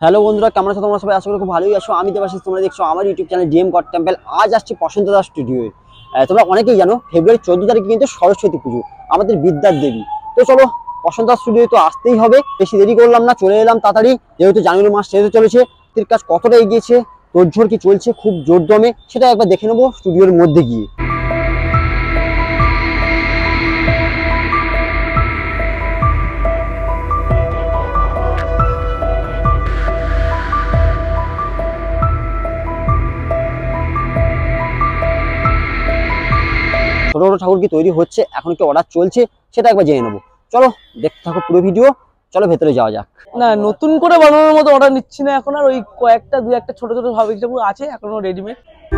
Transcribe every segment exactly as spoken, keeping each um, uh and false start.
Hello বন্ধুরা, কেমন আছো তোমরা সবাই? আশা করি খুব ভালোই আছো। আমি দেবাশিস, তোমরা দেখছো আমার YouTube channel DM god temple. আজ আসছি প্রশান্ত দাস স্টুডিওয়ে। তোমরা অনেকেই জানো ফেব্রুয়ারি চোদ্দ তারিখে কিন্তু সরস্বতী পুজো, আমাদের বিদ্যার দেবী। তো চলো প্রশান্ত দাস স্টুডিওয়ে তো আসতেই হবে, বেশি দেরি করলাম না, চলে এলাম তাড়াতাড়ি, যেহেতু জানুয়ারি মাস শেষ হতে চলেছে। এর কাজ কতটা এগিয়েছে, তোড়জোড় কি চলছে খুব জোর দমে, সেটা একবার দেখে নেবো স্টুডিওর মধ্যে গিয়ে। ছোট ছোট ঠাকুর কি তৈরি হচ্ছে, এখন কি অর্ডার চলছে, সেটা একবার জেনে নেবো। চলো দেখতে থাকো পুরো ভিডিও, চলো ভেতরে যাওয়া যাক। না, নতুন করে বানানোর মতো অর্ডার নিচ্ছি না এখন আর। ওই কয়েকটা দু একটা ছোট ছোট ভাবে আছে এখনো রেডিমেড।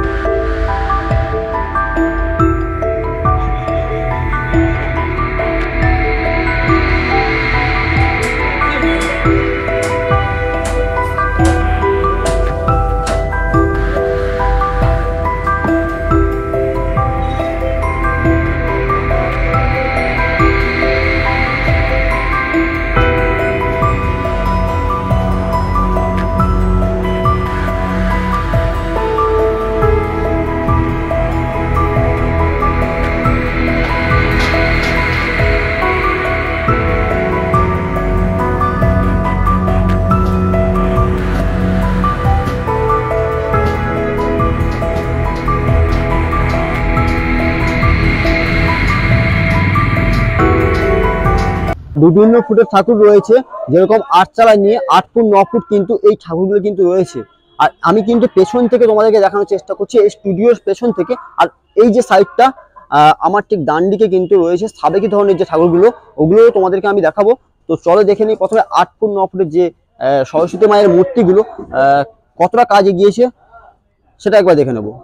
বিভিন্ন ফুটের ঠাকুর রয়েছে, যেরকম আট চালায় নিয়ে আট ফুট ন ফুট কিন্তু এই ঠাকুরগুলো কিন্তু রয়েছে। আর আমি কিন্তু পেছন থেকে তোমাদেরকে দেখানোর চেষ্টা করছি, এই স্টুডিওর পেছন থেকে। আর এই যে সাইডটা আমার ঠিক ডান দিকে কিন্তু রয়েছে সাবেকি ধরনের যে ঠাকুরগুলো, ওগুলো তোমাদেরকে আমি দেখাবো। তো চলো দেখে নিই প্রথমে আট ফুট ন ফুটের যে সরস্বতী মায়ের মূর্তিগুলো কতটা কাজ এগিয়েছে সেটা একবার দেখে নেবো।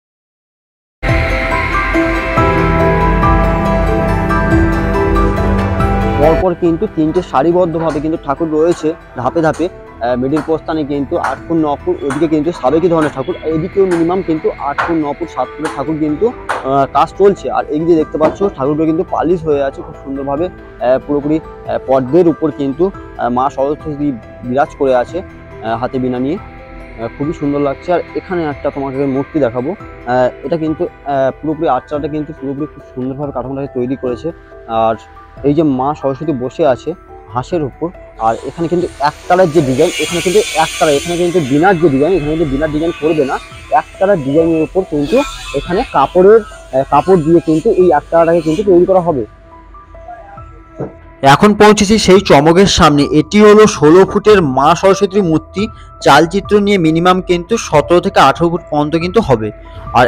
পরপর কিন্তু তিনটে সারিবদ্ধভাবে কিন্তু ঠাকুর রয়েছে ধাপে ধাপে। মিডিল প্রস্থানে কিন্তু আট ফুট ন ফুট, ওদিকে কিন্তু সাবেকি ধরনের ঠাকুর, এদিকেও মিনিমাম কিন্তু আট ফুট ন ফুট সাত ফুটের ঠাকুর কিন্তু কাজ চলছে। আর এদিকে দেখতে পাচ্ছ ঠাকুরগুলো কিন্তু পালিশ হয়ে আছে খুব সুন্দরভাবে, পুরোপুরি পদ্মের উপর কিন্তু মা সরস্বতী বিরাজ করে আছে হাতে বীণা নিয়ে, খুবই সুন্দর লাগছে। আর এখানে একটা তোমাকে মূর্তি দেখাবো, এটা কিন্তু পুরোপুরি আর্চারটা কিন্তু পুরোপুরি খুব সুন্দরভাবে কাঠামোটাকে তৈরি করেছে। আর এই যে মা সরস্বতী বসে আছে হাঁসের উপর, আর এখানে কিন্তু একতলার যে ডিজাইন, এখানে কিন্তু একতলা, এখানে কিন্তু বিনার যে ডিজাইন, এখানে কিন্তু বিনার ডিজাইন করবে না, একতলার ডিজাইনের উপর কিন্তু এখানে কাপড়ের কাপড় দিয়ে কিন্তু এই একতলাটাকে কিন্তু তৈরি করা হবে। এখন পৌঁছেছি সেই চমকের সামনে। এটি হলো ষোলো ফুটের মা সরস্বতীর মূর্তি, চালচিত্র নিয়ে মিনিমাম কিন্তু সতেরো থেকে আঠেরো ফুট পর্যন্ত কিন্তু হবে। আর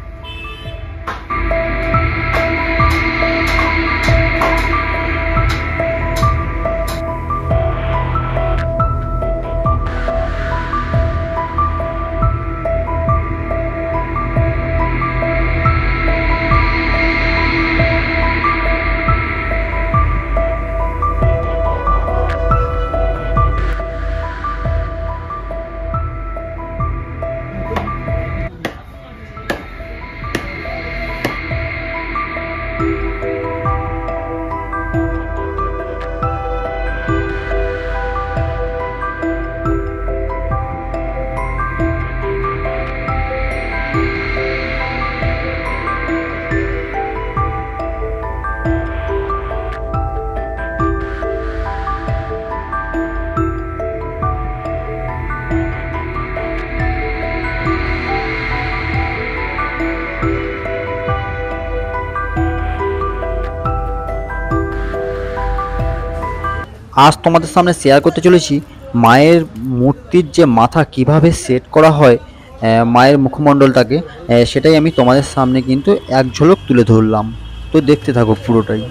আজ তোমাদের সামনে শেয়ার করতে চলেছি মায়ের মূর্তির যে মাথা কিভাবে সেট করা হয়, মায়ের মুখমণ্ডলটাকে, সেটাই আমি তোমাদের সামনে কিন্তু এক ঝলক তুলে ধরলাম। তো দেখতে থাকো পুরোটাই।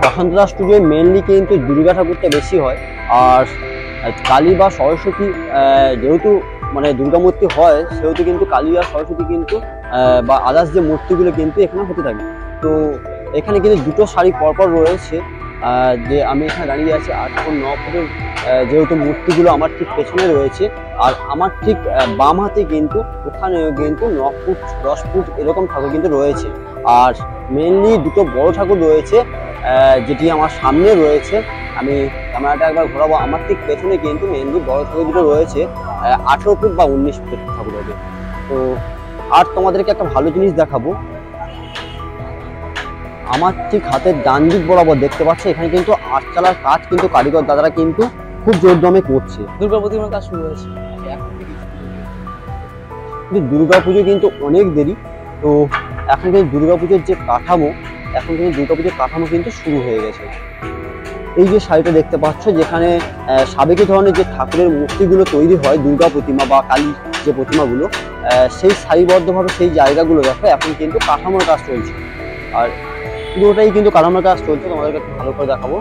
বসন্ত দাস স্টুডিওয়ে মেনলি কিন্তু দুর্গা ঠাকুরটা বেশি হয়। আর কালী বা সরস্বতী যেহেতু মানে দুর্গা মূর্তি হয়, সেহেতু কিন্তু কালী আর সরস্বতী কিন্তু বা আদার্স যে মূর্তিগুলো কিন্তু এখানে হতে থাকে। তো এখানে কিন্তু দুটো শাড়ি পরপর রয়েছে, যে আমি এখানে দাঁড়িয়ে আছি আট ফুট ন ফুটের যেহেতু মূর্তিগুলো আমার ঠিক পেছনে রয়েছে। আর আমার ঠিক বাম হাতে কিন্তু ওখানেও কিন্তু ন ফুট দশ ফুট এরকম ঠাকুর কিন্তু রয়েছে। আর মেনলি দুটো বড় ঠাকুর রয়েছে, যেটি আমার সামনে রয়েছে। আমি ক্যামেরাটা একবার ঘোরাবো, আমার ঠিক পেছনে কিন্তু মেনলি বড় ঠাকুর দুটো রয়েছে, আঠেরো ফুট বা উনিশ ফুটের ঠাকুর হবে। তো আর তোমাদেরকে একটা ভালো জিনিস দেখাবো, আমার ঠিক হাতের ডান দিক বরাবর দেখতে পাচ্ছি এখানে কিন্তু আটচালার কাজ কিন্তু কারিগর দাদারা কিন্তু খুব জোর দমে করছে। দুর্গা প্রতিমার কাজ শুরু হয়েছে, কিন্তু দুর্গা পুজো কিন্তু অনেক দেরি। তো এখন কিন্তু দুর্গা পুজোর যে কাঠামো, এখন কিন্তু দুর্গা পুজোর কাঠামো কিন্তু শুরু হয়ে গেছে। এই যে শাড়িটা দেখতে পাচ্ছ, যেখানে সাবেকি ধরনের যে ঠাকুরের মূর্তিগুলো তৈরি হয়, দুর্গা প্রতিমা বা কালী যে প্রতিমাগুলো, সেই সারিবদ্ধভাবে সেই জায়গাগুলো দেখো এখন কিন্তু কাঠামোর কাজ চলছে। আর পুরোটাই কিন্তু কাঠামোর কাজ চলছে, তোমাদেরকে একটু ভালো করে দেখাবো।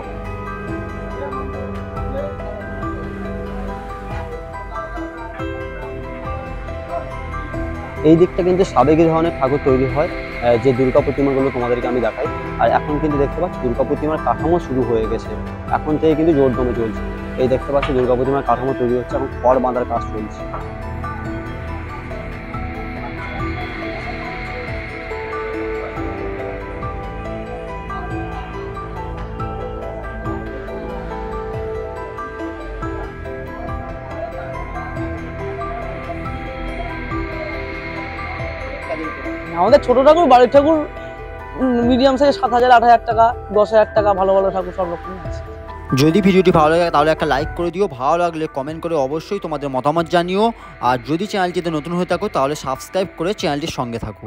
এই দিকটা কিন্তু সাবেকি ধরনের ঠাকুর তৈরি হয়, যে দুর্গা প্রতিমাগুলো তোমাদেরকে আমি দেখাই। আর এখন কিন্তু দেখতে পাচ্ছি দুর্গা প্রতিমার কাঠামো শুরু হয়ে গেছে, এখন থেকে কিন্তু জোর দমে চলছে। এই দেখতে পাচ্ছি দুর্গা প্রতিমার কাঠামো তৈরি হচ্ছে, এখন খড় বাঁধার কাজ চলছে। আমাদের ছোট ঠাকুর, বাড়ির ঠাকুর মিডিয়াম সাইজ সাত হাজার আট হাজার টাকা, দশ হাজার টাকা, ভালো ভালো ঠাকুর সব রকম আছে। যদি ভিডিওটি ভালো লাগে তাহলে একটা লাইক করে দিও, ভালো লাগলে কমেন্ট করে অবশ্যই তোমাদের মতামত জানিও। আর যদি চ্যানেলটিতে নতুন হয়ে থাকো তাহলে সাবস্ক্রাইব করে চ্যানেলটির সঙ্গে থাকো।